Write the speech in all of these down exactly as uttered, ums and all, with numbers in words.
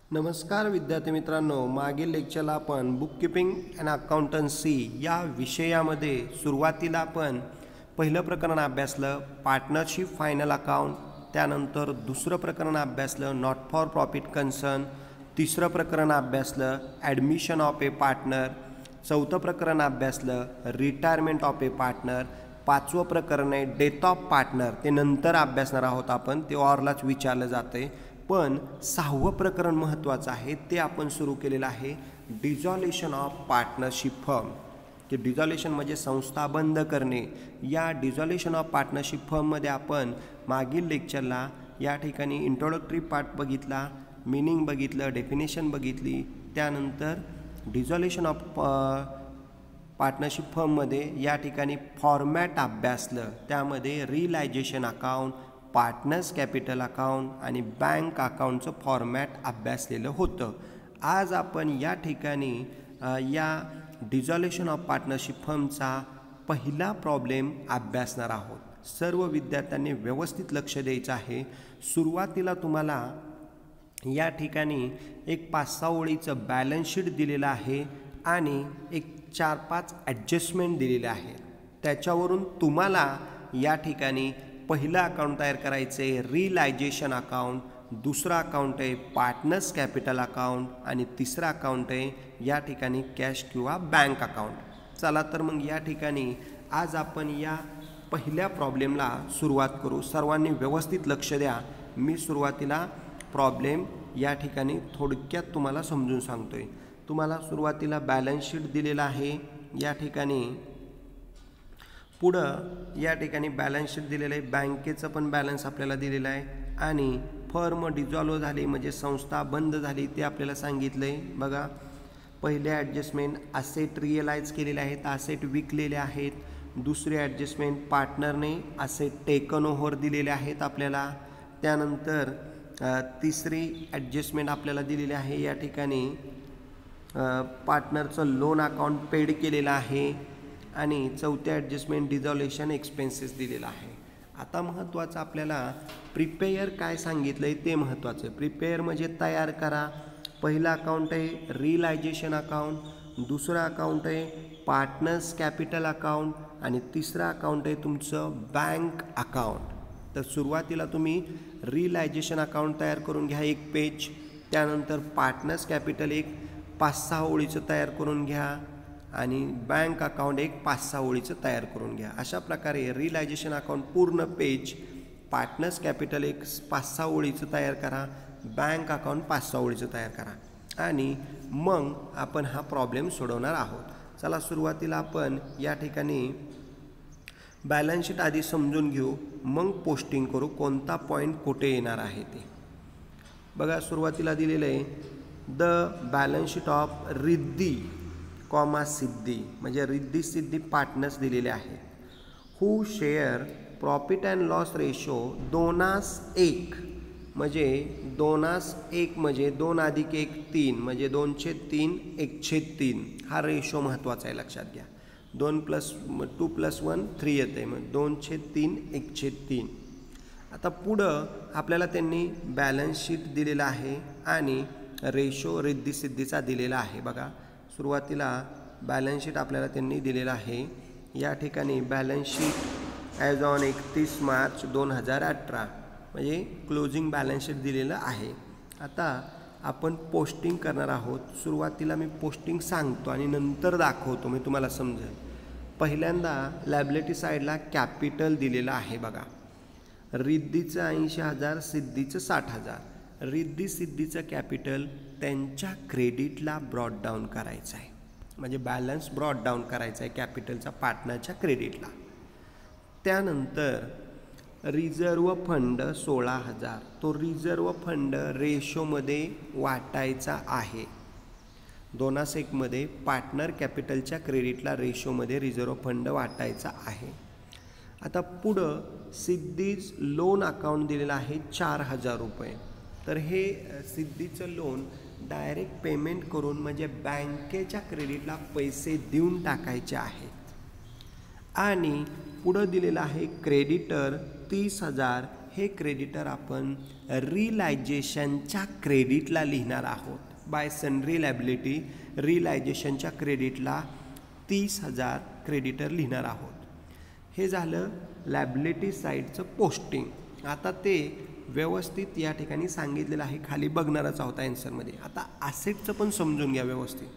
नमस्कार विद्यार्थी मित्रांनो, मागील लेक्चरला आपण बुककीपिंग अँड अकाउंटन्सी या विषयामध्ये सुरुवातीला आपण पहिलं प्रकरण अभ्यासलं पार्टनरशिप फायनल अकाउंट, त्यानंतर दुसरं प्रकरण अभ्यासलं नॉट फॉर प्रॉफिट कन्सर्न, तिसरं प्रकरण अभ्यासलं ॲडमिशन ऑफ ए पार्टनर, चौथं प्रकरण अभ्यासलं रिटायरमेंट ऑफ ए पार्टनर, पाचवं प्रकरण आहे डेथ ऑफ पार्टनर, ते नंतर अभ्यासणार आहोत आपण, ते ऑरलाच विचारलं जाते। पण सहावं प्रकरण महत्त्वाचं आहे, ते आपण सुरू केलेलं आहे डिझॉल्युशन ऑफ पार्टनरशिप फर्म, की डिझॉल्युशन म्हणजे संस्था बंद करणे। या डिझॉल्युशन ऑफ पार्टनरशिप फर्ममध्ये आपण मागील लेक्चरला या ठिकाणी इंट्रोडक्टरी पार्ट बघितला, मीनिंग बघितलं, डेफिनेशन बघितली, त्यानंतर डिझॉल्युशन ऑफ पार्टनरशिप फर्ममध्ये या ठिकाणी फॉर्मॅट अभ्यासलं, त्यामध्ये realisation account, partners capital account आणि बँक अकाउंटचं फॉर्मॅट अभ्यासलेलं होतं। आज आपण या ठिकाणी या डिझॉल्युशन ऑफ पार्टनरशिप फर्मचा पहिला प्रॉब्लेम अभ्यासणार आहोत। सर्व विद्यार्थ्यांनी व्यवस्थित लक्ष द्यायचं आहे। सुरुवातीला तुम्हाला या ठिकाणी एक पाच सहा ओळीचं बॅलन्स शीट दिलेलं आहे आणि एक चार पाच ॲडजस्टमेंट दिलेले आहे। त्याच्यावरून तुम्हाला या ठिकाणी पहिला अकाउंट तयार करायचं आहे रियलायझेशन अकाउंट, दुसरा अकाउंट आहे पार्टनर्स कॅपिटल अकाउंट आणि तिसरा अकाउंट आहे या ठिकाणी कॅश किंवा बँक अकाउंट। चला तर मग या ठिकाणी आज आपण या पहिल्या प्रॉब्लेमला सुरुवात करू। सर्वांनी व्यवस्थित लक्ष द्या। मी सुरुवातीला प्रॉब्लेम या ठिकाणी थोडक्यात तुम्हाला समजून सांगतोय। तुम्हाला सुरुवातीला बॅलन्स शीट दिलेला आहे, या ठिकाणी पुढं या ठिकाणी बॅलन्स शीट दिलेलं आहे, बँकेचं पण बॅलन्स आपल्याला दिलेलं आहे आणि फर्म डिझॉल्व झाली म्हणजे संस्था बंद झाली ते आपल्याला सांगितलं आहे। बघा, पहिले ॲडजस्टमेंट असेट रिअलाइज केलेले आहेत, असेट विकलेले आहेत। दुसरे ॲडजस्टमेंट पार्टनरने असेट टेकन ओव्हर दिलेले आहेत आपल्याला। त्यानंतर तिसरी ॲडजस्टमेंट आपल्याला दिलेली आहे, या ठिकाणी पार्टनरचं लोन अकाउंट पेड केलेलं आहे आणि चौथ्या ॲडजस्टमेंट डिझॉल्युशन एक्सपेन्सेस दिलेला आहे। आता महत्त्वाचं आपल्याला प्रिपेअर काय सांगितलं आहे ते महत्त्वाचं आहे। प्रिपेअर म्हणजे तयार करा। पहिला अकाउंट आहे रियलायझेशन अकाउंट, दुसरा अकाउंट आहे पार्टनर्स कॅपिटल अकाउंट आणि तिसरा अकाउंट आहे तुमचं बँक अकाउंट। तर सुरुवातीला तुम्ही रियलायझेशन अकाउंट तयार करून घ्या एक पेज, त्यानंतर पार्टनर्स कॅपिटल एक पाच सहा ओळीचं तयार करून घ्या आणि बँक अकाउंट एक पाच सहा ओळीचं तयार करून घ्या। अशा प्रकारे रियलायझेशन अकाउंट पूर्ण पेज, पार्टनर्स कॅपिटल एक पाच सहा ओळीचं तयार करा, बँक अकाउंट पाच सहा ओळीचं तयार करा आणि मग आपण हा प्रॉब्लेम सोडवणार आहोत। चला सुरुवातीला आपण या ठिकाणी बॅलन्स शीट आधी समजून घेऊ, मग पोस्टिंग करू कोणता पॉईंट कुठे येणार आहे ते। बघा, सुरुवातीला दिलेलं आहे the balance sheet of Riddhi comma Siddhi, म्हणजे रिद्धी सिद्धी पार्टनर्स दिलेले आहेत। Who share profit and loss ratio दोनास एक, म्हणजे दोनास एक म्हणजे दोन अधिक एक तीन, म्हणजे दोनशे तीन एकशे तीन हा रेशो महत्त्वाचा आहे, लक्षात घ्या। दोन plus two plus one three येते, मग दोनशे तीन एकशे तीन। आता पुढं आपल्याला त्यांनी बॅलन्स शीट दिलेला आहे आणि रेशो रिद्धी सिद्धीचा दिलेला आहे। बघा, सुरुवातीला बॅलन्स शीट आपल्याला त्यांनी दिलेला आहे, या ठिकाणी बॅलन्स शीट ॲज ऑन एकतीस मार्च दोन हजार अठरा म्हणजे क्लोजिंग बॅलन्स शीट दिलेलं आहे। आता आपण पोस्टिंग करणार आहोत। सुरुवातीला मी पोस्टिंग सांगतो आणि नंतर दाखवतो, मी तुम्हाला समजेल। पहिल्यांदा लायबिलिटी साईडला कॅपिटल दिलेलं आहे। बघा, रिद्धीचं ऐंशी हजार, सिद्धीचं साठ हजार। रिद्धी सिद्धीचं कॅपिटल त्यांच्या क्रेडिटला ब्रॉड डाऊन करायचं आहे, म्हणजे बॅलन्स ब्रॉड डाऊन करायचा आहे कॅपिटलचा पार्टनरच्या क्रेडिटला। त्यानंतर रिझर्व फंड सोळा हजार, तो रिझर्व फंड रेशोमध्ये वाटायचा आहे। दोनास एकमध्ये पार्टनर कॅपिटलच्या क्रेडिटला रेशोमध्ये रिझर्व फंड वाटायचा आहे। आता पुढं सिद्धीज लोन अकाउंट दिलेलं आहे चार हजार रुपये, तर हे सिद्धीचं लोन डायरेक्ट पेमेंट करून म्हणजे बँकेच्या क्रेडिटला पैसे देऊन टाकायचे आहेत। आणि पुढं दिलेलं आहे क्रेडिटर तीस हजार हे क्रेडिटर आपण रिलायजेशनच्या क्रेडिटला लिहिणार आहोत. बाय सनरी लॅबिलिटी रिलायजेशनच्या क्रेडिटला तीस हजार क्रेडिटर लिहिणार आहोत. हे झालं लॅबिलिटी साईडचं पोस्टिंग. आता ते व्यवस्थित या ठिकाणी सांगितलेलं आहे, खाली बघणारच आहोत आन्सरमध्ये. आता ॲसेटचं पण समजून घ्या व्यवस्थित.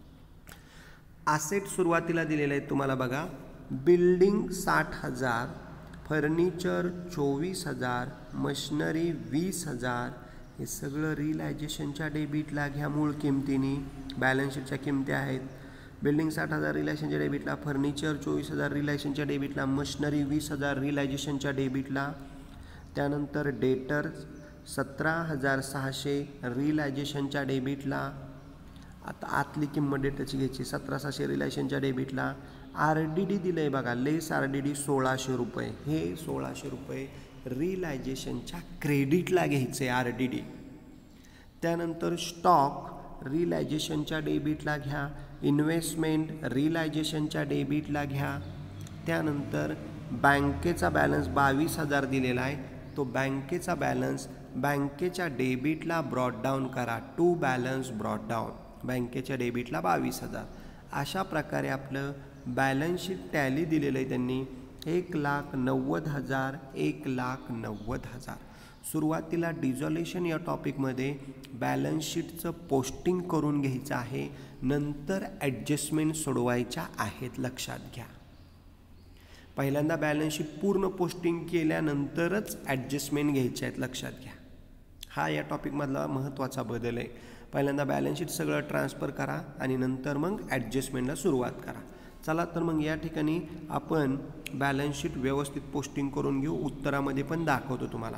ॲसेट सुरुवातीला दिलेलं आहे तुम्हाला बघा, बिल्डिंग साठ हजार, फर्निचर चोवीस हजार, मशिनरी वीस हजार. हे सगळं रिलायजेशनच्या डेबिटला घ्या मूळ किमतीने. बॅलन्स शीटच्या किमती आहेत. बिल्डिंग साठ हजार रिलायजेशनच्या डेबिटला, फर्निचर चोवीस हजार रिलायजेशनच्या डेबिटला, मशिनरी वीस हजार रिलायजेशनच्या डेबिटला. त्यानंतर डेटर सतरा हजार सहाशे रिलायजेशनच्या डेबिटला. आता आतली किंमत डेटरची घ्यायची, सतरा सहाशे रिलायजेशनच्या डेबिटला. आर डी डी दिलं आहे बघा, लेस आर डी डी सोळाशे रुपये. हे सोळाशे रुपये रिलायजेशनच्या क्रेडिटला घ्यायचे आर डी डी. त्यानंतर स्टॉक रिलायजेशनच्या डेबिटला घ्या, इन्व्हेस्टमेंट रिलायजेशनच्या डेबिटला घ्या. त्यानंतर बँकेचा बॅलन्स बावीस हजार दिलेला आहे, तो बँकेचा बॅलन्स बँकेच्या डेबिटला ब्रॉड डाऊन करा. टू बॅलन्स ब्रॉड डाऊन, बँकेच्या डेबिटला बावीस हजार. अशा प्रकारे आपलं बॅलन्स शीट टॅली दिलेलं आहे त्यांनी. एक लाख नव्वद हजार एक लाख नव्वद हजार. सुरुवातीला डिझॉल्युशन या टॉपिकमध्ये बॅलन्स शीटचं पोस्टिंग करून घ्यायचं आहे, नंतर ॲडजस्टमेंट सोडवायच्या आहेत, लक्षात घ्या. पहिल्यांदा बॅलन्स शीट पूर्ण पोस्टिंग केल्यानंतरच ॲडजस्टमेंट घ्यायच्या आहेत, लक्षात घ्या. हा या टॉपिकमधला महत्त्वाचा बदल आहे. पहिल्यांदा बॅलन्स शीट सगळं ट्रान्सफर करा आणि नंतर मग ॲडजस्टमेंटला सुरुवात करा. चला तर मग या ठिकाणी आपण बॅलन्स शीट व्यवस्थित पोस्टिंग करून घेऊ. उत्तरामध्ये पण दाखवतो तुम्हाला.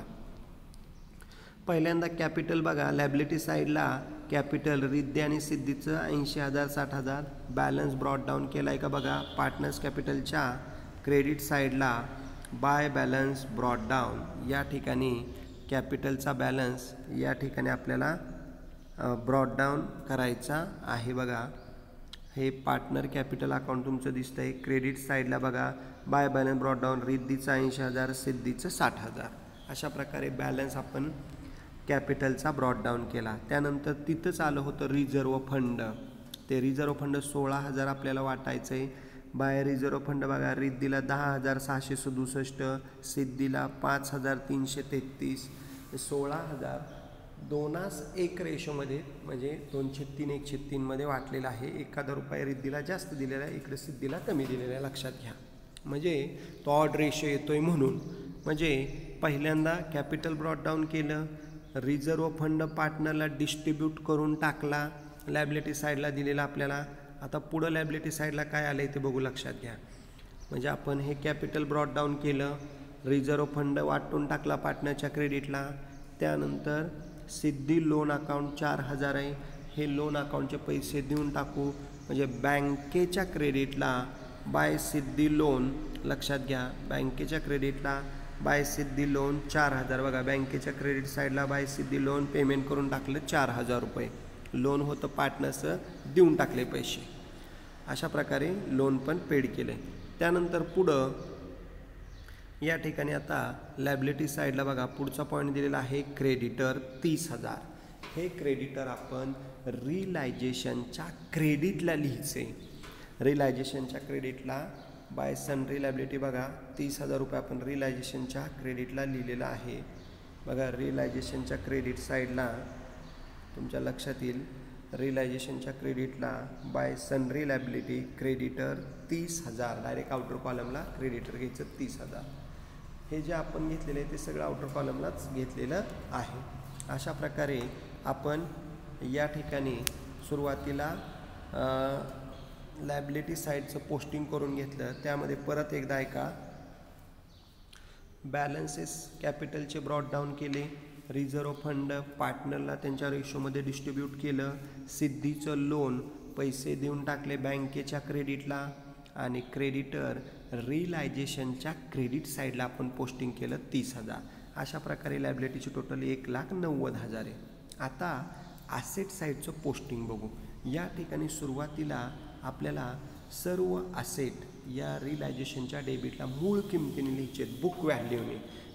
पहिल्यांदा कॅपिटल बघा, लॅबिलिटी साईडला कॅपिटल रिद्धी आणि सिद्धीचं ऐंशी हजार साठ हजार. बॅलन्स ब्रॉड डाऊन केला आहे का बघा. पार्टनर्स कॅपिटलच्या क्रेडिट साईडला बाय बॅलन्स ब्रॉड डाऊन, या ठिकाणी कॅपिटलचा बॅलन्स या ठिकाणी आपल्याला ब्रॉड डाऊन करायचा आहे बघा. हे पार्टनर कॅपिटल अकाउंट तुमचं दिसतं आहे. क्रेडिट साईडला बघा, बाय बॅलन्स ब्रॉड डाऊन रिद्धीचं ऐंशी हजार, सिद्धीचं साठ हजार. अशा प्रकारे बॅलन्स आपण कॅपिटलचा ब्रॉड डाऊन केला. त्यानंतर तिथंच आलं होतं रिझर्व फंड. ते रिझर्व फंड सोळा हजार आपल्याला वाटायचं आहे. बाय रिझर्व फंड बघा, रिद्धीला दहा हजार सहाशे सदुसष्ट, सिद्धीला पाच हजार तीनशे तेहतीस. सोळा हजार दोनास एक रेशोमध्ये म्हणजे दोनशे तीन एकशे तीनमध्ये वाटलेला आहे. एखादा रुपये रिद्धीला जास्त दिलेला आहे, इकडे सिद्धीला कमी दिलेला आहे, लक्षात घ्या. म्हणजे तो ऑड रेशो येतो आहे म्हणून. म्हणजे पहिल्यांदा कॅपिटल ब्रॉड डाऊन केलं, रिझर्व फंड पार्टनरला डिस्ट्रीब्यूट करून टाकला, लॅबिलिटी साईडला दिलेला आपल्याला. आता पुढं लॅबिलिटी साईडला काय आलं आहे ते बघू, लक्षात घ्या. म्हणजे आपण हे कॅपिटल ब्रॉड डाऊन केलं, रिझर्व फंड वाटून टाकला पार्टनरच्या क्रेडिटला. त्यानंतर सिद्धी लोन अकाउंट चार हजार आहे, हे लोन अकाउंटचे पैसे देऊन टाकू. म्हणजे बँकेच्या क्रेडिटला बाय सिद्धी लोन, लक्षात घ्या, बँकेच्या क्रेडिटला बाय सिद्धी लोन चार हजार. बघा, बँकेच्या क्रेडिट साईडला बाय सिद्धी लोन पेमेंट करून टाकलं चार हजार रुपये. लोन होतं पार्टनर्सचं, देऊन टाकले पैसे. अशा प्रकारे लोन पण पेड केले. त्यानंतर पुढं या ठिकाणी आता लॅबिलिटी साईडला बघा, पुढचा पॉईंट दिलेला आहे क्रेडिटर तीस हजार. हे क्रेडिटर आपण रिलायजेशनच्या क्रेडिटला लिहायचे. रिलायजेशनच्या क्रेडिटला बाय सनरी लॅबिलिटी बघा, तीस हजार रुपये आपण रिलायजेशनच्या क्रेडिटला लिहिलेलं आहे. बघा, रिलायजेशनच्या क्रेडिट साईडला तुमच्या लक्षात येईल, रिलायजेशनच्या क्रेडिटला बाय सनरी लॅबिलिटी क्रेडिटर तीस हजार. डायरेक्ट आउटर कॉलमला क्रेडिटर घ्यायचं तीस हजार. हे जे आपण घेतलेलं आहे ते सगळं आउटर कॉलमलाच घेतलेलं आहे. अशा प्रकारे आपण या ठिकाणी सुरुवातीला लॅबिलिटी साईडचं पोस्टिंग करून घेतलं. त्यामध्ये परत एकदा ऐका, बॅलन्सेस कॅपिटलचे ब्रॉड डाऊन केले, रिझर्व फंड पार्टनरला त्यांच्या रेशोमध्ये डिस्ट्रीब्यूट केलं, सिद्धीचं लोन पैसे देऊन टाकले बँकेच्या क्रेडिटला, आणि क्रेडिटर रिलायजेशनच्या क्रेडिट साईडला आपण पोस्टिंग केलं तीस हजार. अशा प्रकारे लॅबिलिटीची टोटल एक लाख नव्वद हजार आहे. आता ॲसेट साईडचं पोस्टिंग बघू. या ठिकाणी सुरुवातीला आपल्याला सर्व ॲसेट या रिलायजेशनच्या डेबिटला मूळ किमतीने लिहायचे, बुक व्हॅल्यूने.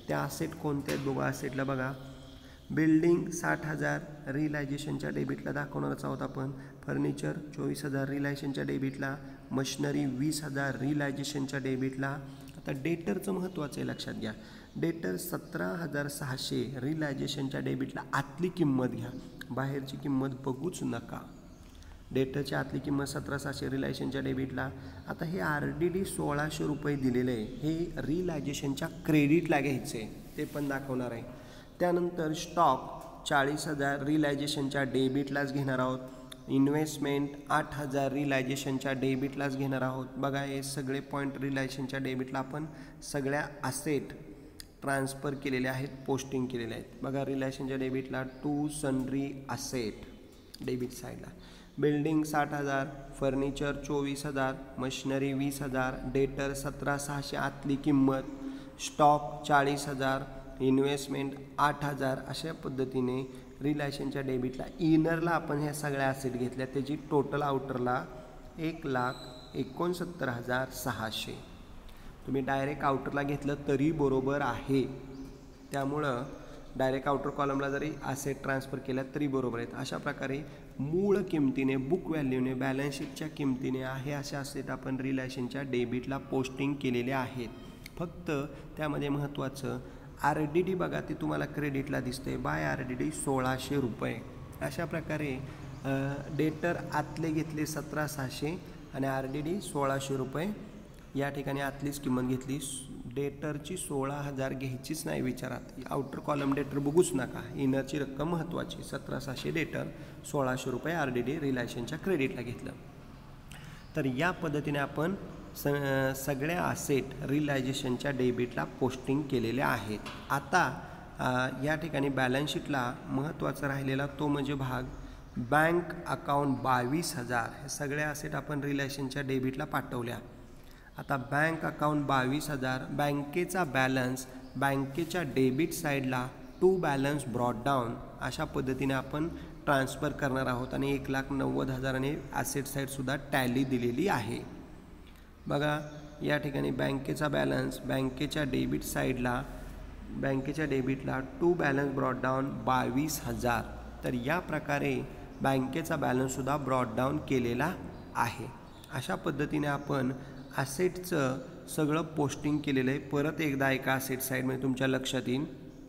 त्या असेट कोणत्या आहेत बघा. असेटला बघा, बिल्डिंग साठ हजार रिलायझेशनच्या डेबिटला दाखवणारच आहोत आपण. फर्निचर चोवीस हजार रिलायझेशनच्या डेबिटला. मशिनरी वीस हजार रिलायझेशनच्या डेबिटला. आता डेटरचं महत्त्वाचं आहे, लक्षात घ्या. डेटर सतरा हजार सहाशे रिलायझेशनच्या डेबिटला. आतली किंमत घ्या, बाहेरची किंमत बघूच नका. डेटरची आतली किंमत सतरा सहाशे रिलायझेशनच्या डेबिटला. आता हे आर डी डी सोळाशे रुपये दिलेलं आहे, हे रिलायझेशनच्या क्रेडिटला घ्यायचं आहे, ते पण दाखवणार आहे. त्यानंतर स्टॉक चाळीस हजार रिलायझेशनच्या डेबिटलाच घेणार आहोत. इन्व्हेस्टमेंट आठ हजार रिलायझेशनच्या डेबिटलाच घेणार आहोत. बघा, हे सगळे पॉईंट रिलायझेशनच्या डेबिटला आपण सगळ्या असेट ट्रान्सफर केलेले आहेत, पोस्टिंग केलेले आहेत. बघा, रिलायझेशनच्या डेबिटला टू सन्ड्री असेट डेबिट साईडला. बिल्डिंग साठ हजार, फर्निचर चोवीस हजार, मशिनरी वीस हजार, डेटर सतरा सहाशे आतली किंमत, स्टॉक चाळीस हजार, इन्व्हेस्टमेंट आठ हजार. अशा पद्धतीने रिलायझेशनच्या डेबिटला इनरला आपण ह्या सगळ्या असेट घेतल्या, त्याची टोटल आउटरला एक लाख एकोणसत्तर हजार सहाशे. तुम्ही डायरेक्ट आउटरला घेतलं तरी बरोबर आहे, त्यामुळं डायरेक्ट आउटर कॉलमला जरी असेट ट्रान्सफर केल्या तरी बरोबर आहेत. अशा प्रकारे मूळ किमतीने, बुक व्हॅल्यूने, बॅलन्स शीटच्या किमतीने आहे अशा असेट आपण रिलायझेशनच्या डेबिटला पोस्टिंग केलेले आहेत. फक्त त्यामध्ये महत्त्वाचं आर डी डी बघा, ते तुम्हाला क्रेडिटला दिसते. बाय आर डी डी सोळाशे रुपये. अशा प्रकारे डेटर आतले घेतले सतरा सहाशे आणि आर डी डी सोळाशे रुपये. या ठिकाणी आतलीच किंमत घेतली. डेटरची सोळा हजार घ्यायचीच नाही विचारात. आउटर कॉलम डेटर बघूच नका. इनरची रक्कम महत्त्वाची. सतरा सहाशे डेटर, सोळाशे रुपये आर डी डी रिलायझेशनच्या क्रेडिटला घेतलं. तर या पद्धतीने आपण स सगळ्या असेट रिलायझेशनच्या डेबिटला पोस्टिंग केलेल्या आहेत. आता या ठिकाणी बॅलन्स शीटला महत्त्वाचा राहिलेला तो म्हणजे भाग बँक अकाउंट बावीस हजार. हे सगळ्या असेट आपण रिलायझेशनच्या डेबिटला पाठवल्या. आता बँक अकाउंट बावीस हजार, बँकेचा बॅलन्स बँकेच्या डेबिट साईडला टू बॅलन्स ब्रॉड डाऊन अशा पद्धतीने आपण ट्रान्सफर करणार आहोत. आणि एक लाख नव्वद हजाराने ॲसेट साईडसुद्धा टॅली दिलेली आहे. बघा, या ठिकाणी बँकेचा बॅलन्स बँकेच्या डेबिट साईडला, बँकेच्या डेबिटला टू बॅलन्स ब्रॉड डाऊन बावीस हजार. तर या प्रकारे बँकेचा बॅलन्ससुद्धा ब्रॉड डाऊन केलेला आहे. अशा पद्धतीने आपण असेटचं सगळं पोस्टिंग केलेलं आहे. परत एकदा एका असेट साईडमध्ये तुमच्या लक्षात येईल.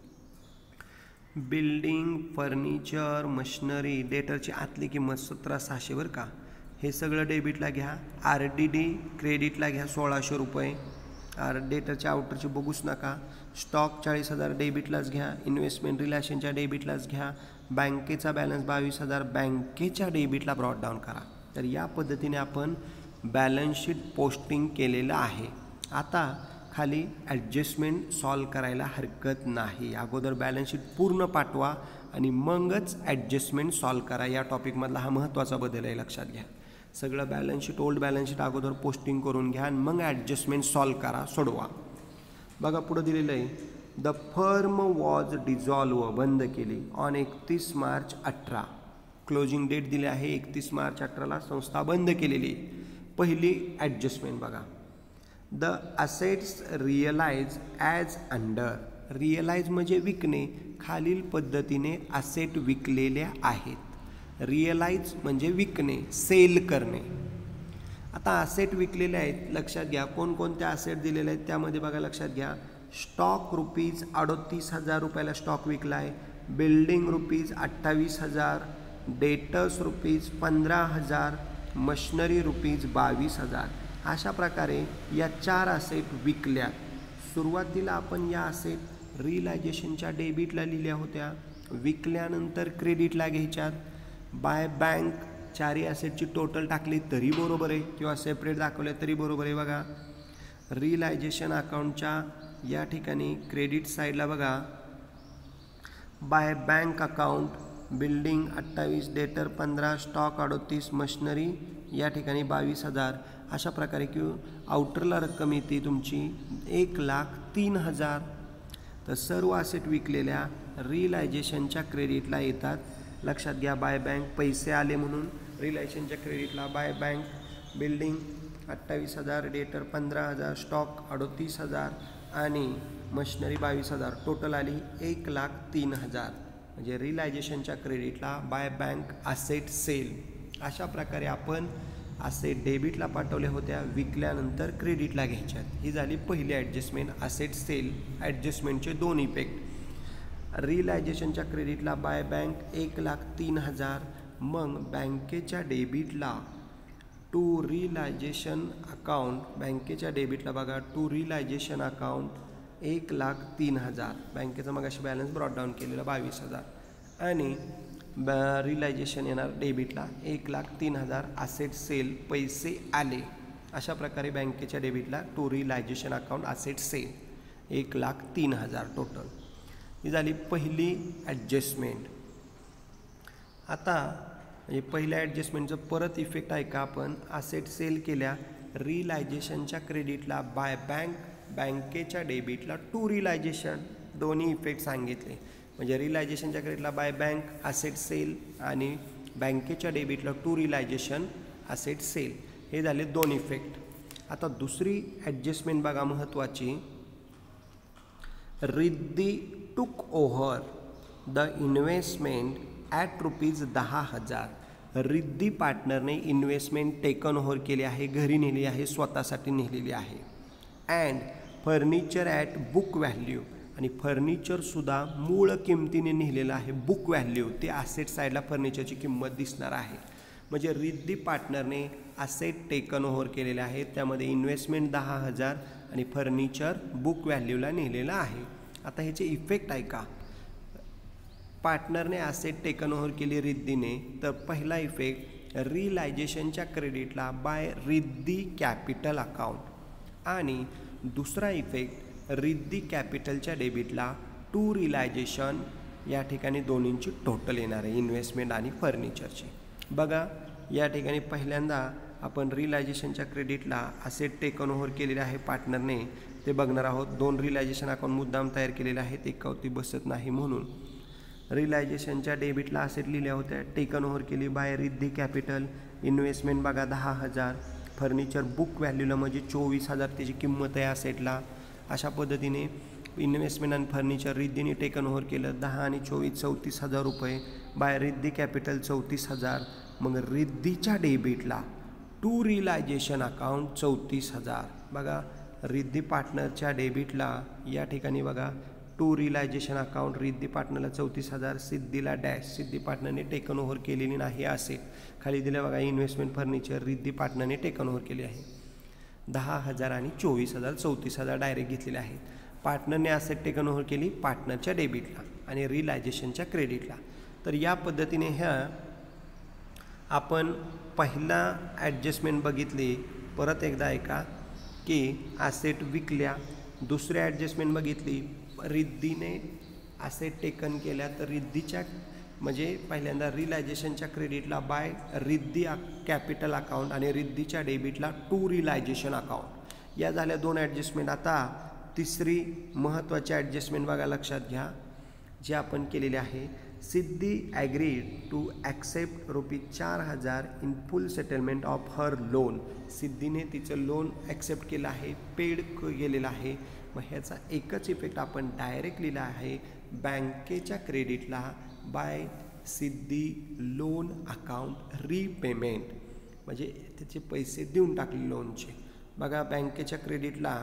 बिल्डिंग, फर्निचर, मशिनरी, डेटरची आतली किंमत सतरा सहाशेवर का, हे सगळं डेबिटला घ्या. आर डी डी क्रेडिटला घ्या सोळाशे रुपये. आर डेटरच्या आउटरची बघूच नका. स्टॉक चाळीस हजार डेबिटलाच घ्या. इन्व्हेस्टमेंट रिलेशनच्या डेबिटलाच घ्या. बँकेचा बॅलन्स बावीस हजार बँकेच्या डेबिटला ब्रॉड डाऊन करा. तर या पद्धतीने आपण बॅलन्स शीट पोस्टिंग केलेलं आहे. आता खाली ॲडजस्टमेंट सॉल्व करायला हरकत नाही. अगोदर बॅलन्स शीट पूर्ण पाठवा आणि मगच ॲडजस्टमेंट सॉल्व करा. या टॉपिकमधला हा महत्त्वाचा बदल आहे, लक्षात घ्या. सगळं balance sheet, old balance sheet अगोदर पोस्टिंग करून घ्या आणि मग ॲडजस्टमेंट सॉल्व करा, सोडवा. बघा, पुढं दिलेलं आहे, द फर्म वॉज डिझॉल्व, बंद केली ऑन एकतीस मार्च अठरा. क्लोजिंग डेट दिली आहे एकतीस मार्च अठराला संस्था बंद केलेली. पहिली ॲडजस्टमेंट बघा, the assets realise as under. Realise म्हणजे विकणे. खालील पद्धतीने असेट विकलेल्या आहेत. रिअलाइज म्हणजे विकणे, सेल करणे. आता असेट विकलेले आहेत, लक्षात घ्या. कोणकोणत्या असेट दिलेले आहेत त्यामध्ये बघा, लक्षात घ्या. स्टॉक रुपीज अडोतीस हजार रुपयाला स्टॉक विकला आहे. बिल्डिंग रुपीज अठ्ठावीस हजार. डेटर्स रुपीज पंधरा हजार. मशिनरी रुपीज बावीस हजार. अशा प्रकारे या चार असेट विकल्या. सुरुवातीला आपण या असेट रिलायझेशनच्या डेबिटला लिहिल्या होत्या, विकल्यानंतर क्रेडिटला घ्यायच्यात. बाय बँक चारही असेटची टोटल टाकली तरी बरोबर आहे, किंवा सेपरेट दाखवले तरी बरोबर आहे. बघा, रिलायझेशन अकाउंटच्या या ठिकाणी क्रेडिट साईडला बघा, बाय बँक अकाउंट बिल्डिंग अठ्ठावीस, डेटर पंधरा, स्टॉक अडोतीस, मशिनरी या ठिकाणी बावीस हजार. अशा प्रकारे किंवा आउटरला रक्कम येते तुमची एक लाख तीन हजार. तर सर्व असेट विकलेल्या रिलायझेशनच्या क्रेडिटला येतात. लक्षात घ्या, बाय बँक पैसे आले म्हणून रिलायझेशनच्या क्रेडिटला बाय बँक. बिल्डिंग अठ्ठावीस हजार, डेटर पंधरा हजार, स्टॉक अडोतीस हजार, आणि मशिनरी बावीस हजार, टोटल आली एक लाख तीन हजार. म्हणजे रिलायझेशनच्या क्रेडिटला बाय बँक असेट सेल. अशा प्रकारे आपण असेट डेबिटला पाठवल्या होत्या, विकल्यानंतर क्रेडिटला घ्यायच्यात. ही झाली पहिली ॲडजस्टमेंट, असेट सेल ॲडजस्टमेंटचे दोन इफेक्ट. रिलायझेशनच्या क्रेडिटला बाय बँक एक लाख तीन हजार, मग बँकेच्या डेबिटला टू रिलायझेशन अकाउंट, बँकेच्या डेबिटला बघा टू रिलायझेशन अकाउंट एक लाख तीन हजार, बँकेचा मग अशी बॅलन्स ब्रॉडडाऊन केलेला बावीस हजार आणि ब रिलायझेशन येणार डेबिटला एक लाख तीन हजार, असेट सेल पैसे आले. अशा प्रकारे बँकेच्या डेबिटला to realisation account asset sale एक लाख तीन हजार टोटल. ही झाली पहिली ॲडजस्टमेंट. आता म्हणजे पहिल्या ॲडजस्टमेंटचं परत इफेक्ट आहे का, आपण असेट सेल केल्या, रिलायझेशनच्या क्रेडिटला बाय बँक, बँकेच्या डेबिटला टू रिलायझेशन, दोन्ही इफेक्ट सांगितले. म्हणजे रिलायझेशनच्या क्रेडिटला बाय बँक असेट सेल आणि बँकेच्या डेबिटला टू रिलायझेशन असेट सेल, हे झाले दोन इफेक्ट. आता दुसरी ॲडजस्टमेंट बघा महत्त्वाची. Riddhi took over the investment at rupees दहा हजार. रिद्धी पार्टनरने इन्व्हेस्टमेंट टेकन ओव्हर केली आहे, घरी नेली आहे, स्वतःसाठी नेलेली आहे. And furniture at book value, आणि फर्निचरसुद्धा मूळ किमतीने नेलेलं आहे, बुक व्हॅल्यू, ते असेट साईडला फर्निचरची किंमत दिसणार आहे. म्हणजे रिद्धी पार्टनरने असेट टेकन ओव्हर केलेले आहेत, त्यामध्ये इन्व्हेस्टमेंट दहा हजार आणि फर्निचर बुक व्हॅल्यूला नेलेलं आहे. आता ह्याचे इफेक्ट आहे का, पार्टनरने असेट टेकन ओव्हर केली रिद्धीने, तर पहिला इफेक्ट रिलायझेशनच्या क्रेडिटला बाय रिद्धी कॅपिटल अकाउंट आणि दुसरा इफेक्ट रिद्धी कॅपिटलच्या डेबिटला टू रिलायझेशन, या ठिकाणी दोन्हींची टोटल येणार आहे, इन्व्हेस्टमेंट आणि फर्निचरची. बघा या ठिकाणी पहिल्यांदा आपण रिलायझेशनच्या क्रेडिटला असेट टेकन ओव्हर केलेले आहे पार्टनरने, ते बघणार आहोत. दोन रिलायझेशन अकाउंट मुद्दाम तयार केलेले आहेत, एकावरती बसत नाही म्हणून. रिलायझेशनच्या डेबिटला असेट लिहिल्या होत्या, टेकन ओव्हर केली बाय रिद्धी कॅपिटल, इन्व्हेस्टमेंट बघा दहा हजार, फर्निचर बुक व्हॅल्यूला म्हणजे चोवीस हजार त्याची किंमत आहे असेटला. अशा पद्धतीने इन्व्हेस्टमेंट आणि फर्निचर रिद्धीने टेकन ओव्हर केलं, दहा आणि चोवीस चौतीस हजार रुपये, बाय रिद्धी कॅपिटल चौतीस हजार. मग रिद्धीच्या डेबिटला टू रिलायझेशन अकाउंट चौतीस हजार. बघा रिद्धी पार्टनरच्या डेबिटला या ठिकाणी बघा टू रिलायझेशन अकाउंट रिद्धी पार्टनरला चौतीस हजार, सिद्धीला डॅश, सिद्धी पार्टनरने टेकन ओव्हर केलेली नाही असेट, खाली दिलं बघा इन्व्हेस्टमेंट फर्निचर रिद्धी पार्टनरने टेकन ओव्हर केली आहे. दहा हजार आणि चोवीस हजार चौतीस हजार डायरेक्ट घेतलेले आहेत. पार्टनरने असेट टेकन ओव्हर केली पार्टनरच्या डेबिटला आणि रिलायझेशनच्या क्रेडिटला. तर या पद्धतीने ह्या आपण पहिला ॲडजस्टमेंट बघितली, परत एकदा ऐका की असेट विकल्या. दुसरी ॲडजस्टमेंट बघितली, रिद्धीने असेट टेकन केल्या, तर रिद्धीच्या म्हणजे पहिल्यांदा रिलायझेशनच्या क्रेडिटला बाय रिद्धी कॅपिटल अकाउंट आणि रिद्धीच्या डेबिटला टू रिलायझेशन अकाउंट, या झाल्या दोन ॲडजस्टमेंट. आता तिसरी महत्त्वाची ॲडजस्टमेंट बघा लक्षात घ्या, जी आपण केलेली आहे. Siddhi agreed to accept rupees चार हजार in full settlement of her loan. सिद्धीने तिचं लोन ॲक्सेप्ट केलं आहे, पेड केलेलं आहे. मग ह्याचा एकच इफेक्ट आपण डायरेक्ट लिहिला आहे, बँकेच्या क्रेडिटला by Siddhi loan account repayment, म्हणजे त्याचे पैसे देऊन टाकले लोनचे. बघा बँकेच्या क्रेडिटला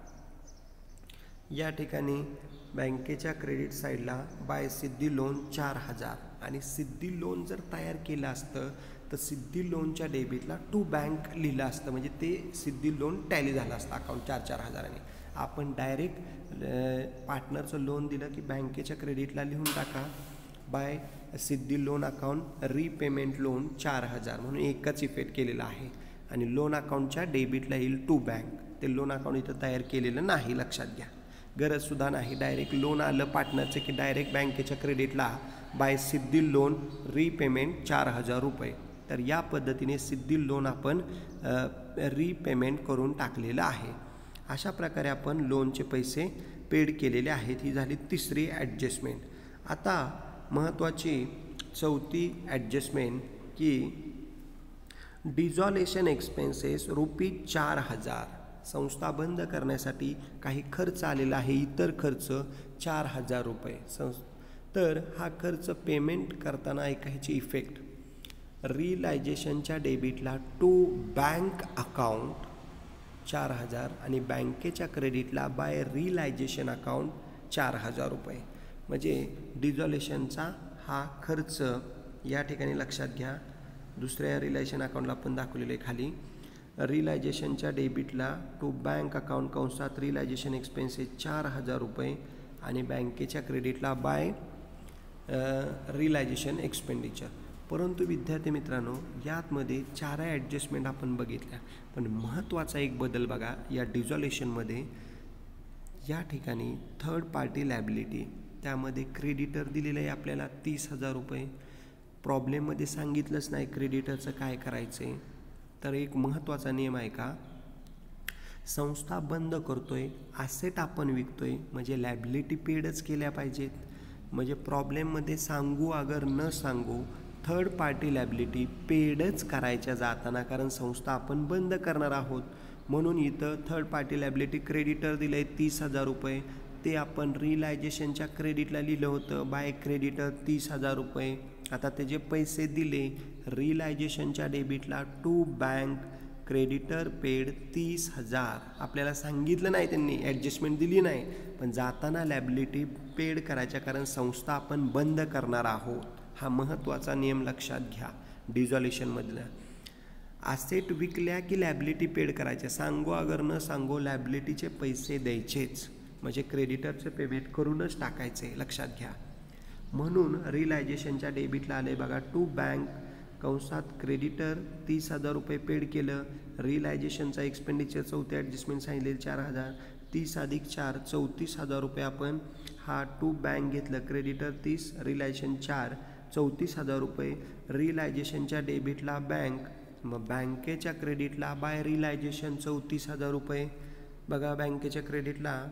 या ठिकाणी बँकेच्या क्रेडिट साईडला बाय सिद्धी लोन चार हजार, आणि सिद्धी लोन जर तयार केलं असतं तर सिद्धी लोनच्या डेबिटला टू बँक लिहिलं असतं, म्हणजे ते सिद्धी लोन टॅली झालं असतं अकाउंट चार चार हजाराने. आपण डायरेक्ट पार्टनरचं लोन दिलं की बँकेच्या क्रेडिटला लिहून टाका by Siddhi loan account repayment loan चार हजार, म्हणून एकच इफेक्ट केलेला आहे. आणि लोन अकाउंटच्या डेबिटला येईल टू बँक, ते लोन अकाउंट इथं तयार केलेलं नाही, लक्षात घ्या, गरजसुद्धा नाही. डायरेक्ट लोन आलं पार्टनरचं की डायरेक्ट बँकेच्या क्रेडिटला बाय सिद्धी लोन रीपेमेंट चार हजार रुपये. तर या पद्धतीने सिद्धी लोन आपण रीपेमेंट करून टाकलेलं आहे. अशा प्रकारे आपण लोनचे पैसे पेड केलेले आहेत. ही झाली तिसरी ॲडजस्टमेंट. आता महत्त्वाची चौथी ॲडजस्टमेंट की डिझॉल्युशन एक्सपेन्सेस रुपीज चार हजार. संस्था बंद करण्यासाठी काही खर्च आलेला आहे, इतर खर्च चार हजार रुपये. संस तर हा खर्च पेमेंट करताना एक ह्याची इफेक्ट, रिलायझेशनच्या डेबिटला टू बँक अकाउंट चार हजार आणि बँकेच्या क्रेडिटला बाय रिलायझेशन अकाउंट चार हजार रुपये. म्हणजे डिझॉल्युशनचा हा खर्च या ठिकाणी लक्षात घ्या. दुसऱ्या रिलायझेशन अकाउंटला आपण दाखवलेले खाली, रिलायझेशनच्या डेबिटला टू बँक अकाउंट कंसात रिलायझेशन एक्सपेन्सेस चार हजार रुपये आणि बँकेच्या क्रेडिटला बाय रिलायझेशन एक्सपेंडिचर. परंतु विद्यार्थी मित्रांनो, यातमध्ये चार ॲडजस्टमेंट आपण बघितल्या, पण महत्त्वाचा एक बदल बघा या डिझॉल्युशनमध्ये. या ठिकाणी थर्ड पार्टी लॅबिलिटी, त्यामध्ये क्रेडिटर दिलेलं आहे आपल्याला तीस हजार रुपये. प्रॉब्लेममध्ये सांगितलंच नाही क्रेडिटरचं काय करायचं आहे. तर एक महत्त्वाचा नियम आहे का, संस्था बंद करतोय, ॲसेट आपण विकतोय, म्हणजे लॅबिलिटी पेडच केल्या पाहिजेत. म्हणजे प्रॉब्लेममध्ये सांगू अगर न सांगू थर्ड पार्टी लॅबिलिटी पेडच करायच्या जाताना, कारण संस्था आपण बंद करणार आहोत. म्हणून इथं थर्ड पार्टी लॅबिलिटी क्रेडिटर दिलं आहे तीस हजार रुपये, ते आपण रिलायझेशनच्या क्रेडिटला लिहिलं होतं बाय क्रेडिटर तीस हजार रुपये. आता त्याचे पैसे दिले रिलायझेशनच्या डेबिटला टू बँक क्रेडिटर पेड तीस हजार. आपल्याला सांगितलं नाही, त्यांनी ॲडजस्टमेंट दिली नाही, पण जाताना लॅबिलिटी पेड करायच्या, कारण संस्था आपण बंद करणार आहोत. हा महत्त्वाचा नियम लक्षात घ्या डिझॉल्युशनमधला. ॲसेट विकल्या की लॅबिलिटी पेड करायच्या, सांगो अगर न सांगो लॅबिलिटीचे पैसे द्यायचेच, म्हणजे क्रेडिटरचं पेमेंट करूनच टाकायचे, लक्षात घ्या. म्हणून रिलायझेशनच्या डेबिटला आले बघा टू बँक कंसात क्रेडिटर तीस हजार रुपये पेड केलं. रिलायझेशनचा एक्सपेंडिचर चौथी ॲडजस्टमेंट सांगितले चार हजार, तीस अधिक चार चौतीस हजार रुपये आपण हा टू बँक घेतलं. क्रेडिटर तीस, रिलायझेशन चार, चौतीस हजार रुपये. रिलायझेशनच्या डेबिटला बँक, मग बँकेच्या क्रेडिटला बाय रिलायझेशन चौतीस हजार रुपये. बघा बँकेच्या क्रेडिटला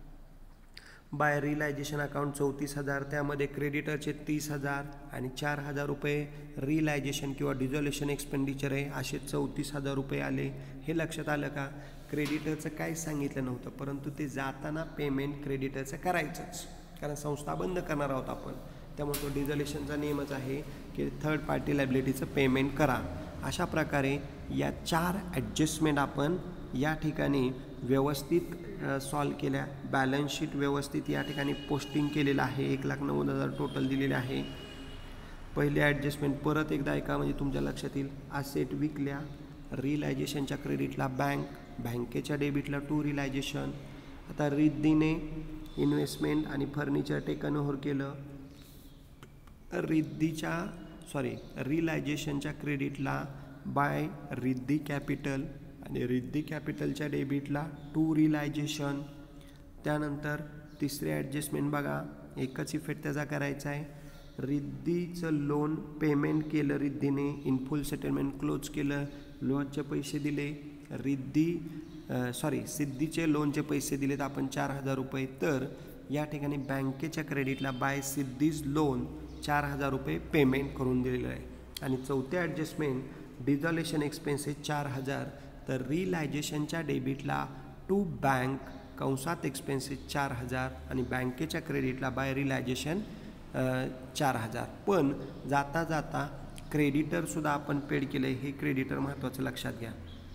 बाय रिलायझेशन अकाउंट चौतीस हजार, त्यामध्ये क्रेडिटरचे तीस हजार आणि चार हजार रुपये रिलायझेशन किंवा डिझॉल्युशन एक्सपेंडिचर आहे, असे चौतीस हजार रुपये आले. हे लक्षात आलं का, क्रेडिटरचं काय सांगितलं नव्हतं, परंतु ते जाताना पेमेंट क्रेडिटरचं करायचंच, कारण संस्था बंद करणार आहोत आपण. त्यामुळे तो डिझॉल्युशनचा नियमच आहे की थर्ड पार्टी लायबिलिटीचं पेमेंट करा. अशा प्रकारे या चार ॲडजस्टमेंट आपण या ठिकाणी व्यवस्थित सॉल्व केल्या. बॅलन्स शीट व्यवस्थित या ठिकाणी पोस्टिंग केलेलं आहे. एक लाख नव्वद हजार टोटल दिलेले आहे. पहिले ॲडजस्टमेंट परत एकदा ऐका म्हणजे तुमच्या लक्षात येईल. ॲसेट विकल्या, रिलायझेशनच्या क्रेडिटला बँक, बँकेच्या डेबिटला टू रिलायझेशन. आता रिद्धीने इन्व्हेस्टमेंट आणि फर्निचर टेकन ओव्हर केलं. रिद्धीच्या सॉरी रिलायझेशनच्या क्रेडिटला बाय रिद्धी कॅपिटल आणि रिद्धी कॅपिटलच्या डेबिटला टू रिलायझेशन. त्यानंतर तिसरे ॲडजस्टमेंट बघा, एकच इफेक्ट त्याचा करायचा आहे. रिद्धीचं लोन पेमेंट केलं रिद्धीने, इन फुल सेटलमेंट क्लोज केलं, लोनचे पैसे दिले. रिद्धी सॉरी सिद्धीचे लोनचे पैसे दिलेत आपण चार हजार रुपये. तर या ठिकाणी बँकेच्या क्रेडिटला बाय सिद्धीज लोन चार हजार रुपये पेमेंट करून दिलेलं आहे. आणि चौथे ॲडजस्टमेंट डिझॉल्युशन एक्सपेन्सेस चार हजार. तर रिलायझेशनच्या डेबिटला टू बँक कंसात एक्सपेन्सेस चार हजार आणि बँकेच्या क्रेडिटला बाय रिलायझेशन चार हजार. पण जाता जाता क्रेडिटरसुद्धा आपण पेड केलं आहे. हे क्रेडिटर महत्त्वाचं लक्षात घ्या.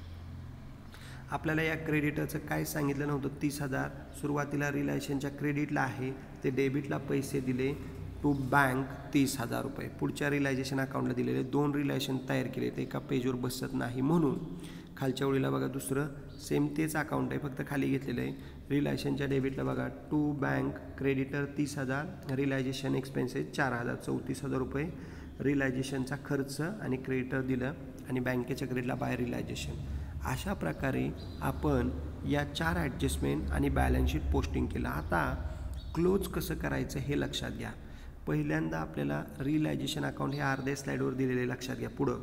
आपल्याला या क्रेडिटरचं काय सांगितलं नव्हतं. तीस हजार सुरुवातीला रिलायझेशनच्या क्रेडिटला आहे, ते डेबिटला पैसे दिले टू बँक तीस हजार रुपये, पुढच्या रिलायझेशन अकाउंटला दिलेले. दोन रिलायझेशन तयार केले, ते एका पेजवर बसत नाही म्हणून खालच्या ओळीला बघा दुसरं सेम तेच अकाउंट आहे, फक्त खाली घेतलेलं आहे. रिलायझेशनच्या डेबिटला बघा टू बँक क्रेडिटर तीस हजार, रिलायझेशन एक्सपेन्सेस चार हजार, चौतीस हजार रुपये रिलायझेशनचा खर्च आणि क्रेडिटर दिलं आणि बँकेच्या क्रेडिटला बाय रिलायझेशन. अशा प्रकारे आपण या चार ॲडजस्टमेंट आणि बॅलन्स शीट पोस्टिंग केलं. आता क्लोज कसं करायचं हे लक्षात घ्या. पहिल्यांदा आपल्याला रिलायझेशन अकाउंट हे अर्ध्या स्लाईडवर दिलेले लक्षात घ्या. पुढं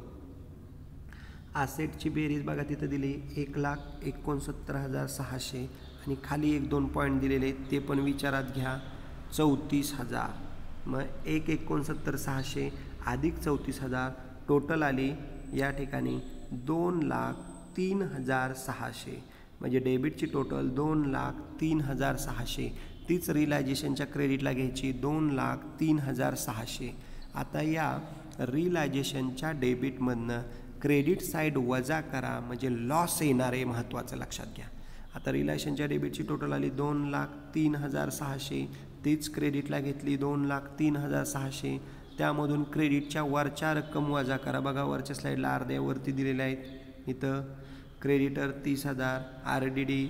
ॲसेटची बेरीज बघा तिथं दिली एक लाख एकोणसत्तर हजार सहाशे आणि खाली एक दोन पॉईंट दिलेले ते पण विचारात घ्या. चौतीस हजार, मग एक एकोणसत्तर सहाशे अधिक चौतीस हजार टोटल आली या ठिकाणी दोन लाख तीन हजार सहाशे. म्हणजे डेबिटची टोटल दोन लाख तीन हजार सहाशे, तीच रिलायझेशनच्या क्रेडिटला घ्यायची दोन लाख तीन हजार सहाशे. आता या रिलायझेशनच्या डेबिटमधनं क्रेडिट साईड वजा करा म्हणजे लॉस येणार आहे, महत्त्वाचं लक्षात घ्या. आता रिलायझेशनच्या डेबिटची टोटल आली दोन लाख तीन हजार सहाशे, तीच क्रेडिटला घेतली दोन लाख तीन हजार सहाशे. त्यामधून क्रेडिटच्या वरच्या रक्कम वजा करा. बघा वरच्या स्लाईडला अर्ध्यावरती दिलेल्या आहेत. इथं क्रेडिटर तीस हजार, आर डी डी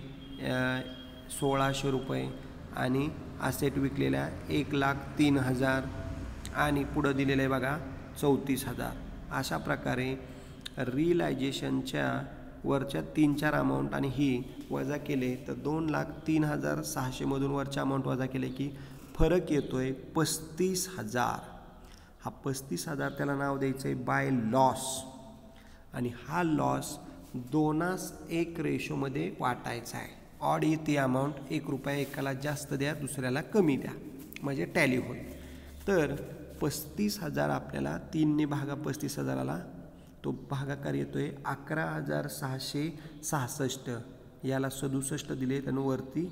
सोळाशे रुपये आणि असेट विकलेल्या एक लाख तीन हजार आणि पुढं दिलेलं आहे बघा चौतीस हजार. अशा प्रकारे रिलायझेशनच्या वरच्या तीन चार अमाऊंट आणि ही वजा केले तर दोन लाख तीन हजार सहाशेमधून वरच्या अमाऊंट वजा केले की फरक येतो आहे पस्तीस हजार. हा पस्तीस हजार त्याला नाव द्यायचं आहे बाय लॉस आणि हा लॉस दोनास एक रेशोमध्ये वाटायचा आहे. ऑड येते अमाऊंट, एक रुपया एकाला जास्त द्या दुसऱ्याला कमी द्या म्हणजे टॅली होईल. तर पस्तीस हजार आपल्याला तीनने भागा पस्तीस हजाराला तो भागाकार येतो आहे अकरा हजार सहाशे सहासष्ट. याला सदुसष्ट दिले आणि वरती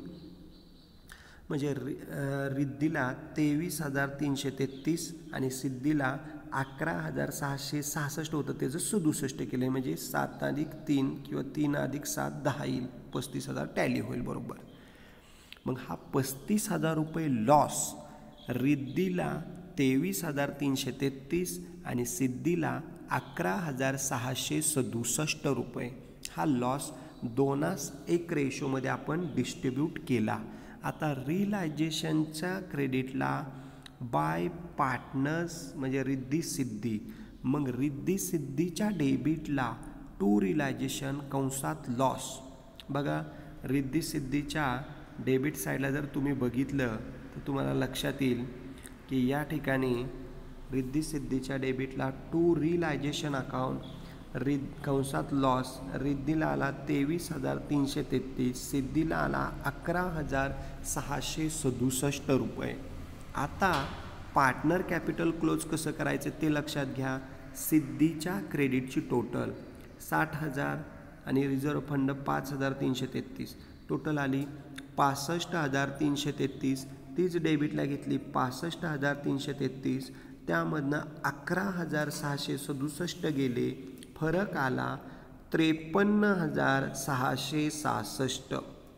म्हणजे रि रिद्धीला तेवीस हजार तीनशे तेहतीस आणि सिद्धीला अकरा हजार सहाशे सहासष्ट होतं, त्याचं सदुसष्ट केलं आहे म्हणजे सात अधिक तीन किंवा तीन अधिक सात दहा येईल, पस्तीस हजार टॅली होईल बरोबर. मग हा पस्तीस हजार रुपये लॉस रिद्धीला तेवीस हजार तीनशे तेहतीस आणि सिद्धीला अकरा हजार सहाशे सदुसष्ट रुपये हा लॉस दोनास एक रेशोमध्ये आपण डिस्ट्रीब्यूट केला. आता रिलायझेशनच्या क्रेडिटला बाय पार्टनर्स म्हणजे रिद्धी सिद्धी, मग रिद्धी सिद्धीच्या डेबिटला टू रिलायझेशन कंसात लॉस. बघा रिद्धी सिद्धीच्या डेबिट साईडला जर तुम्ही बघितलं तर तुम्हाला लक्षात येईल की या ठिकाणी रिद्धी सिद्धीच्या डेबिटला टू रिलायझेशन अकाउंट रिद कंसात लॉस रिद्धीला आला तेवीस हजार तीनशे तेहतीस, सिद्धीला आला अकरा हजार सहाशे सदुसष्ट रुपये. आता पार्टनर कॅपिटल क्लोज कसं करायचं ते लक्षात घ्या. सिद्धीच्या क्रेडिटची टोटल साठ हजार आणि रिझर्व्ह फंड पाच हजार तीनशे तेहतीस, टोटल आली पासष्ट हजार तीनशे तेहतीस. तीच डेबिटला घेतली पासष्ट हजार तीनशे तेहतीस, त्यामधनं अकरा हजार सहाशे सदुसष्ट गेले, फरक आला त्रेपन्न हजार सहाशे सहासष्ट.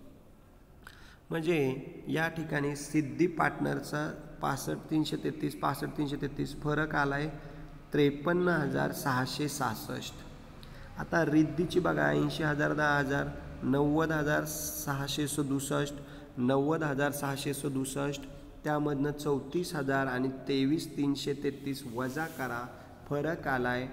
म्हणजे या ठिकाणी सिद्धी पार्टनरचा पासष्ट तीनशे तेहतीस पासष्ट तीनशे तेहतीस फरक आला आहे त्रेपन्न हजार सहाशे सहासष्ट. आता रिद्धीची बघा ऐंशी हजार दहा हजार नव्वद हजार सहाशे सदुसष्ट नव्वद हजार सहाशे सदुसष्ट त्यामधनं चौतीस हजार आणि तेवीस तीनशे तेहतीस वजा करा, फरक आला आहे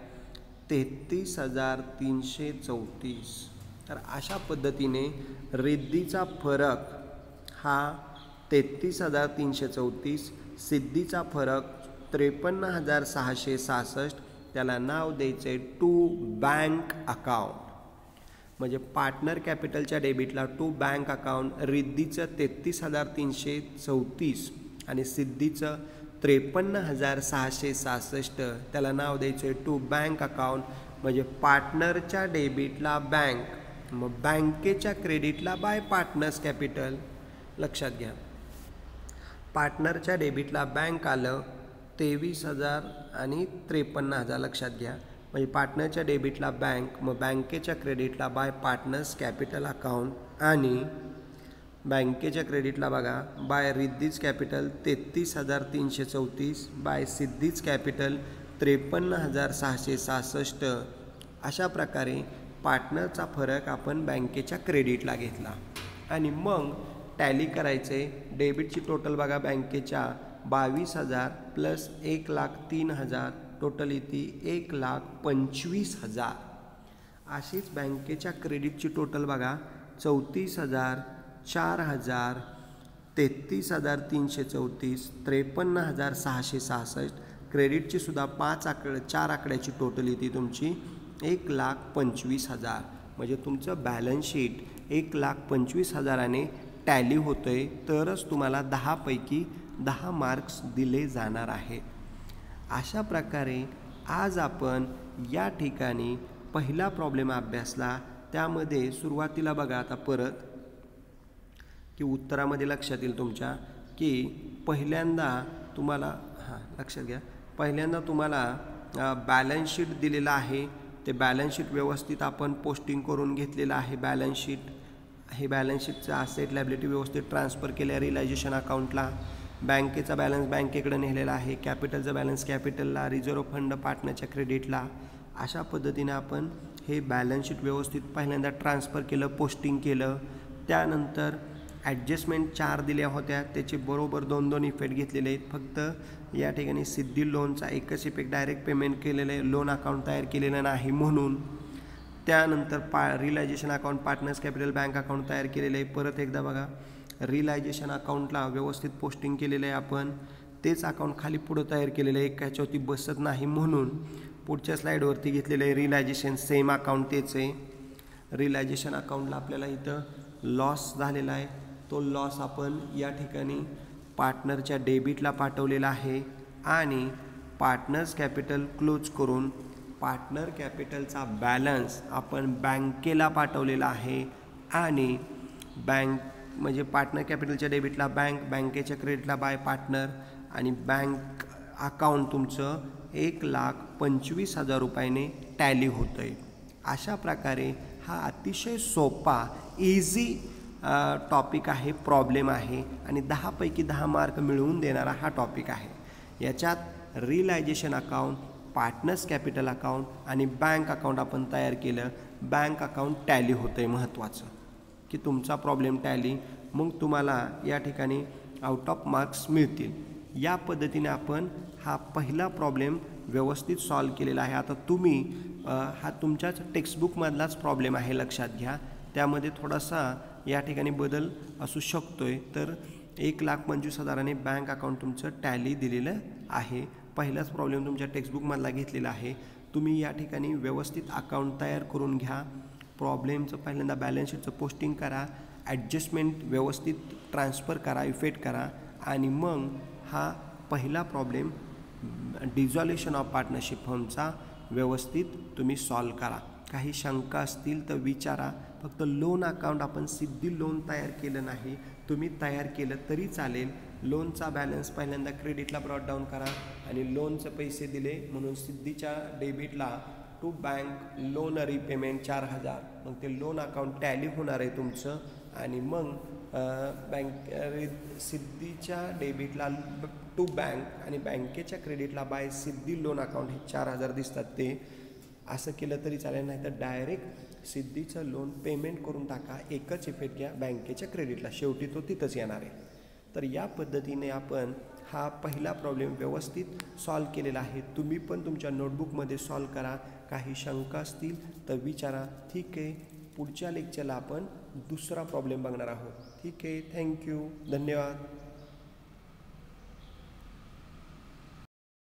तेहतीस हजार तीनशे चौतीस. तर अशा पद्धतीने रिद्धीचा फरक हा तेहतीस हजार तीनशे चौतीस, सिद्धीचा फरक त्रेपन्न हजार सहाशे सहासष्ट, त्याला नाव द्यायचं आहे टू बँक अकाउंट. म्हणजे पार्टनर कॅपिटलच्या डेबिटला टू बँक अकाउंट रिद्धीचं तेहतीस हजार तीनशे चौतीस आणि सिद्धीचं त्रेपन्न हजार सहाशे सहासष्ट, त्याला नाव द्यायचं आहे टू बँक अकाउंट. म्हणजे पार्टनरच्या डेबिटला बँक, मग बँकेच्या क्रेडिटला बाय पार्टनर्स कॅपिटल. लक्षात घ्या पार्टनरच्या डेबिटला बँक आलं तेवीस हजार आणि त्रेपन्न हजार लक्षात घ्या. म्हणजे पार्टनरच्या डेबिटला बँक, मग बँकेच्या क्रेडिटला बाय पार्टनर्स कॅपिटल अकाउंट आणि बँकेच्या क्रेडिटला बघा बाय रिद्धीज कॅपिटल तेहतीस हजार तीनशे चौतीस बाय सिद्धीज कॅपिटल त्रेपन्न हजार सहाशे सहासष्ट. अशा प्रकारे पार्टनरचा फरक आपण बँकेच्या क्रेडिटला घेतला आणि मग टॅली करायचे. डेबिटची टोटल बघा बँकेच्या बावीस हजार प्लस एक लाख तीन हजार, टोटल येते एक लाख पंचवीस हजार. अशीच बँकेच्या क्रेडिटची टोटल बघा चौतीस हजार चार हजार तेहतीस हजार तीनशे चौतीस त्रेपन्न हजार सहाशे सहासष्ट. क्रेडिटची सुद्धा पाच आकडे चार आकड्याची टोटल येते तुमची एक लाख पंचवीस हजार. म्हणजे तुमचं बॅलन्स शीट एक लाख पंचवीस हजाराने टॅली होतं आहे, तरच तुम्हाला दहापैकी दहा मार्क्स दिले जाणार आहेत. अशा प्रकारे आज आपण या ठिकाणी पहिला प्रॉब्लेम अभ्यासला त्यामध्ये सुरुवातीला बघा आता परत की उत्तरामध्ये लक्षात येईल तुमच्या की पहिल्यांदा तुम्हाला हां लक्षात घ्या पहिल्यांदा तुम्हाला बॅलन्स शीट दिलेलं आहे. ते बॅलन्स शीट व्यवस्थित आपण पोस्टिंग करून घेतलेलं आहे. बॅलन्स शीट हे बॅलन्स शीटचं असेट लायबिलिटी व्यवस्थित ट्रान्सफर केल्या रिलायझेशन अकाउंटला. बँकेचा बॅलन्स बँकेकडे नेलेला आहे. कॅपिटलचा बॅलन्स कॅपिटलला. रिझर्व्ह फंड पार्टनरच्या क्रेडिटला. अशा पद्धतीने आपण हे बॅलन्स शीट व्यवस्थित पहिल्यांदा ट्रान्सफर केलं, पोस्टिंग केलं. त्यानंतर ॲडजस्टमेंट चार दिल्या होत्या, त्याचे बरोबर दोन दोन इफेक्ट घेतलेले आहेत. फक्त या ठिकाणी सिद्धी लोनचा एकच इफेक्ट डायरेक्ट पेमेंट केलेलं आहे, लोन अकाउंट तयार केलेलं नाही म्हणून. त्यानंतर पा realisation account partners capital bank account तयार केलेलं आहे. परत एकदा बघा रिलायझेशन अकाउंटला व्यवस्थित पोस्टिंग केलेलं आहे आपण. तेच अकाउंट खाली पुढं तयार केलेलं आहे, एक ह्याच्यावरती बसत नाही म्हणून पुढच्या स्लाईडवरती घेतलेलं आहे. रिलायझेशन सेम अकाउंट तेच आहे. रिलायझेशन अकाउंटला आपल्याला इथं लॉस झालेला आहे, तो लॉस आपण या ठिकाणी पार्टनरच्या डेबिटला पाठवलेला आहे आणि पार्टनर्स कॅपिटल क्लोज करून पार्टनर कॅपिटलचा बॅलन्स आपण बँकेला पाठवलेला आहे आणि बँक म्हणजे पार्टनर कॅपिटलच्या डेबिटला बँक, बँकेच्या क्रेडिटला बाय पार्टनर आणि बँक अकाउंट तुमचं एक लाख पंचवीस हजार रुपयाने टॅली होतं आहे. अशा प्रकारे हा अतिशय सोपा इझी टॉपिक आहे, प्रॉब्लेम आहे आणि दहापैकी दहा मार्क मिळवून देणारा हा टॉपिक आहे. याच्यात realisation account, partners capital account आणि बँक अकाउंट आपण तयार केलं. बँक अकाउंट टॅली होतं आहे महत्त्वाचं की तुमचा प्रॉब्लेम टॅली, मग तुम्हाला या ठिकाणी आउट ऑफ मार्क्स मिळतील. या पद्धतीने आपण हा पहिला प्रॉब्लेम व्यवस्थित सॉल्व केलेला आहे. आता तुम्ही हा तुमच्याच टेक्स्टबुकमधलाच प्रॉब्लेम आहे, लक्षात घ्या. त्यामध्ये थोडासा या ठिकाणी बदल असू शकतो आहे. तर एक लाख पंचवीस हजाराने बँक अकाउंट तुमचं टॅली दिलेलं आहे. पहिलाच प्रॉब्लेम तुमच्या टेक्स्टबुकमधला घेतलेला आहे. तुम्ही या ठिकाणी व्यवस्थित अकाउंट तयार करून घ्या. प्रॉब्लेमचं पहिल्यांदा बॅलन्स शीटचं पोस्टिंग करा, ॲडजस्टमेंट व्यवस्थित ट्रान्सफर करा, इफेक्ट करा आणि मग हा पहिला प्रॉब्लेम डिझॉल्युशन ऑफ पार्टनरशिप फर्मचा व्यवस्थित तुम्ही सॉल्व करा. काही शंका असतील तर विचारा. फक्त लोन अकाउंट आपण सिद्धी लोन तयार केलं नाही, तुम्ही तयार केलं तरी चालेल. लोनचा बॅलन्स पहिल्यांदा क्रेडिटला ब्रॉट डाऊन करा आणि लोनचे पैसे दिले म्हणून सिद्धीच्या डेबिटला टू बँक लोन रिपेमेंट चार हजार, मग ते लोन अकाउंट टॅली होणार आहे तुमचं आणि मग बँक सिद्धीच्या डेबिटला टू बँक आणि बँकेच्या क्रेडिटला बाय सिद्धी लोन अकाउंट हे चार हजार दिसतात. ते असं केलं तरी चालेल, नाही तर डायरेक्ट सिद्धीचं लोन पेमेंट करून टाका. एकच इफेक्ट घ्या बँकेच्या क्रेडिटला, शेवटी तो तिथंच येणार आहे. तर या पद्धतीने आपण हा पहिला प्रॉब्लेम व्यवस्थित सॉल्व केलेला आहे. तुम्ही पण तुमच्या नोटबुकमध्ये सॉल्व करा. काही शंका असतील तर विचारा. ठीक आहे, पुढच्या लेक्चरला आपण दुसरा प्रॉब्लेम बघणार आहोत. ठीक आहे, थँक्यू, धन्यवाद.